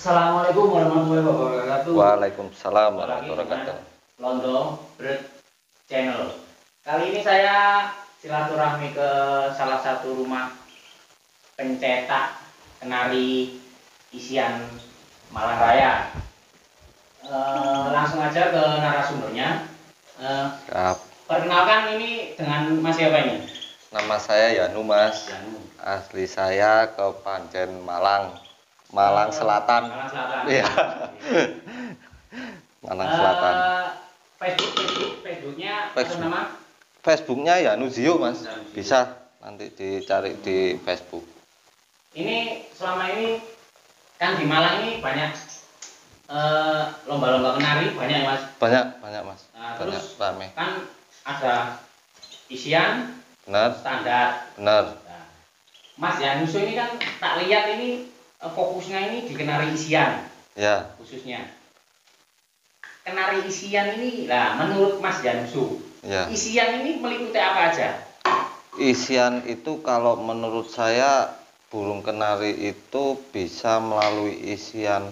Assalamualaikum warahmatullahi wabarakatuh. Waalaikumsalam Lagi warahmatullahi dengan wabarakatuh. Londo Bird Channel. Kali ini saya silaturahmi ke salah satu rumah pencetak kenari isian Malang Raya. Langsung aja ke narasumbernya. Siap. Perkenalkan, ini dengan Mas siapa ini? Nama saya Yanu, Mas. Yanu. Asli saya ke Panjen Malang. Malang Selatan. Malang Selatan. Iya. Malang Selatan. Facebooknya Facebook. apa nama? Facebooknya Yanu Zio, Mas. Yanu Zio. Bisa nanti dicari di Facebook. Ini selama ini kan di Malang ini banyak lomba-lomba kenari, banyak ya, Mas? Banyak, Mas. Nah, Banyak, terus rame. kan ada isian, Benar, standar. benar. Nah, Mas Yanuso ini kan tak lihat ini fokusnya ini di kenari isian Ya. khususnya. Kenari isian ini, lah menurut Mas Yanuso, Ya. isian ini meliputi apa aja? Isian itu kalau menurut saya burung kenari itu bisa melalui isian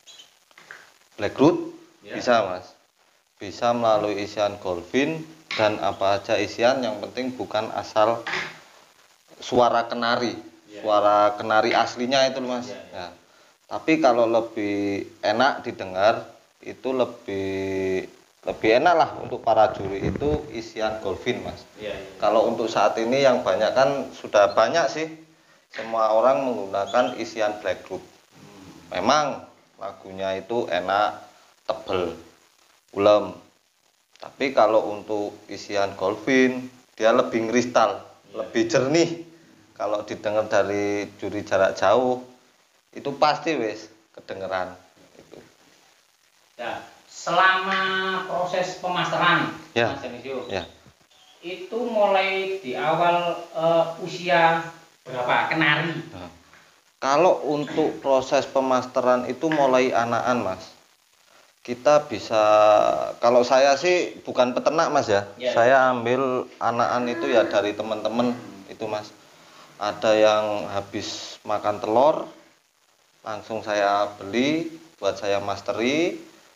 blackroot, Ya. bisa, Mas. Bisa melalui isian golfin dan apa aja isian, yang penting bukan asal suara kenari, Ya. suara kenari aslinya itu, Mas. Ya, ya. Ya. Tapi kalau lebih enak didengar itu lebih enak lah untuk para juri itu isian golfin, Mas. Ya, ya. Kalau untuk saat ini yang banyak kan sudah banyak sih, semua orang menggunakan isian blackroot. Memang lagunya itu enak, tebel, ulem. Tapi kalau untuk isian golfin dia lebih kristal, lebih jernih. Kalau didengar dari juri jarak jauh itu pasti wes kedengeran itu. Ya, selama proses pemasteran, Ya. Mas Yanuso, Ya. itu mulai di awal usia berapa kenari? Nah, kalau untuk proses pemasteran itu mulai anakan, Mas. Kita bisa, kalau saya sih bukan peternak, Mas ya. Ya. Saya ambil anakan itu ya dari teman-teman itu, Mas. Ada yang habis makan telur, langsung saya beli buat saya masteri.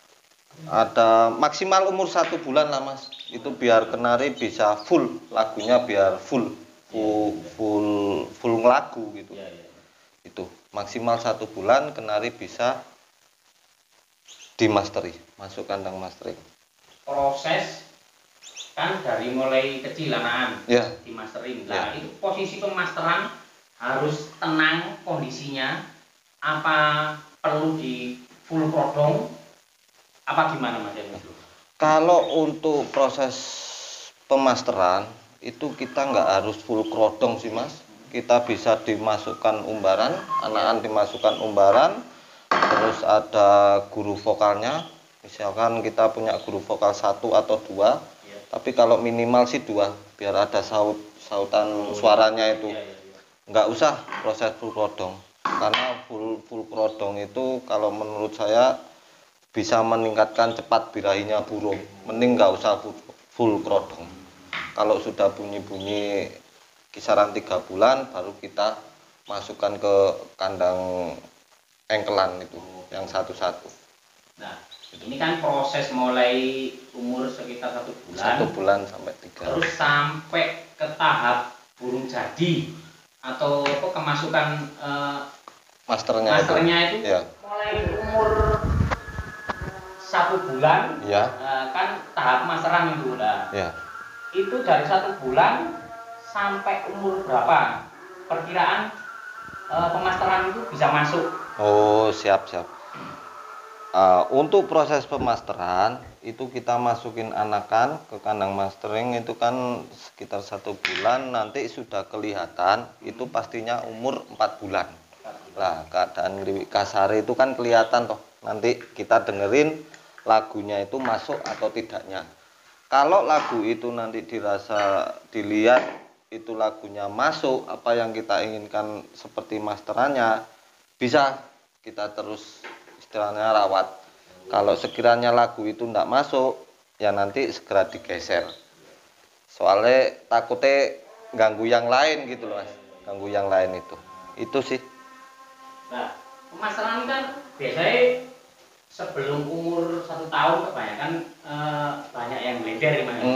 Ada maksimal umur 1 bulan lah, Mas. Itu biar kenari bisa full lagunya, biar full lagu gitu. Ya, ya. Itu maksimal 1 bulan kenari bisa dimasteri, masuk kandang mastering. Proses kan dari mulai kecil anakan, Ya. di mastering. Ya. Nah, itu posisi pemasteran harus tenang kondisinya, apa perlu di full prodong, apa gimana, Mas Yanuso? Kalau untuk proses pemasteran itu kita nggak harus full krodong sih, Mas. Kita bisa dimasukkan umbaran, anakan dimasukkan umbaran, terus ada guru vokalnya. Misalkan kita punya guru vokal 1 atau 2, Ya. tapi kalau minimal sih 2, biar ada sautan suaranya itu. Ya, ya, ya. Nggak usah proses full krodong, karena full krodong itu kalau menurut saya bisa meningkatkan cepat birahinya burung. Mending nggak usah full krodong. Kalau sudah bunyi-bunyi kisaran 3 bulan baru kita masukkan ke kandang engkelan itu yang satu-satu. Nah, ini kan proses mulai umur sekitar 1 bulan, 1 bulan sampai 3. terus sampai ke tahap burung jadi atau apa, kemasukan Masternya itu ya. mulai umur 1 bulan, Ya. kan tahap masteran itu lah. Ya. Itu dari 1 bulan sampai umur berapa perkiraan pemasteran itu bisa masuk? Oh, siap. Untuk proses pemasteran itu kita masukin anakan ke kandang mastering itu kan sekitar 1 bulan, nanti sudah kelihatan itu pastinya umur 4 bulan. Lah, keadaan ngriwik kasar itu kan kelihatan toh. Nanti kita dengerin lagunya itu masuk atau tidaknya. Kalau lagu itu nanti dilihat itu lagunya masuk apa yang kita inginkan seperti masterannya, bisa kita terus istilahnya rawat. Kalau sekiranya lagu itu tidak masuk, ya nanti segera digeser. Soalnya takutnya ganggu yang lain gitu loh, Mas. Ganggu yang lain itu. Itu sih. Nah, pemasteran ini kan biasanya sebelum umur 1 tahun kebanyakan banyak yang blender ya Mas.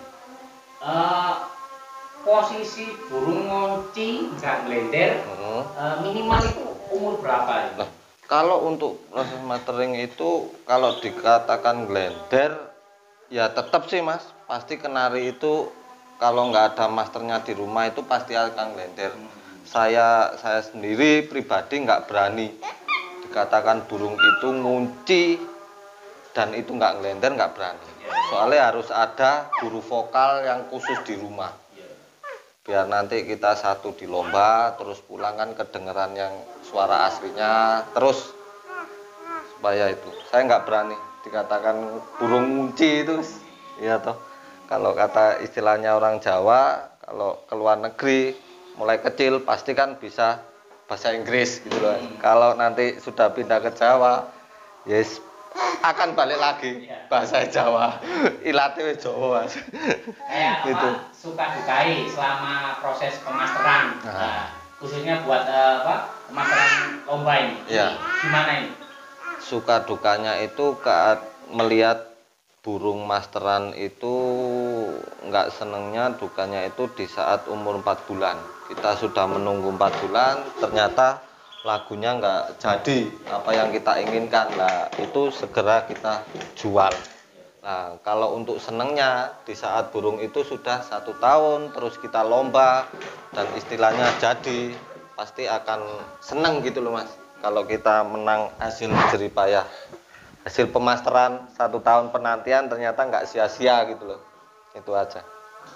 Posisi burung ngunci nggak blender minimal itu umur berapa ya? Nah, kalau untuk proses mastering itu kalau dikatakan blender ya tetap sih Mas, pasti kenari itu kalau nggak ada masternya di rumah itu pasti akan blender. Saya sendiri pribadi nggak berani dikatakan burung itu ngunci dan itu nggak blender, nggak berani. Soalnya harus ada guru vokal yang khusus di rumah. Biar nanti kita satu di lomba terus pulang kan kedengeran yang suara aslinya, terus supaya itu saya nggak berani dikatakan burung ngunci itu ya toh. Kalau kata istilahnya orang Jawa, kalau ke luar negeri mulai kecil pasti kan bisa bahasa Inggris gitu loh. Kalau nanti sudah pindah ke Jawa yes akan balik lagi bahasa Jawa. Ilatih Jawa Mas. Kayak Gitu. suka dukai selama proses pemasteran. Khususnya buat pemasteran lomba ini. Ya. Gimana ini? Suka dukanya itu melihat burung masteran itu nggak senengnya, dukanya itu di saat umur 4 bulan. Kita sudah menunggu 4 bulan, ternyata lagunya nggak jadi apa yang kita inginkan. Nah itu segera kita jual. Nah kalau untuk senengnya di saat burung itu sudah 1 tahun terus kita lomba dan istilahnya jadi, pasti akan seneng gitu loh Mas. Kalau kita menang hasil jerih payah, hasil pemasteran 1 tahun penantian ternyata nggak sia-sia gitu loh. Itu aja.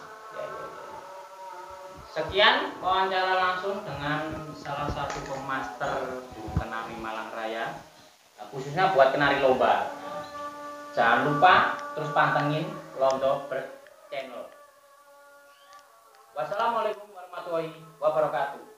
Sekian wawancara langsung dengan salah satu pemaster burung kenari Malang Raya, khususnya buat kenari lomba. Jangan lupa terus pantengin Londo Bird Channel. Wassalamualaikum warahmatullahi wabarakatuh.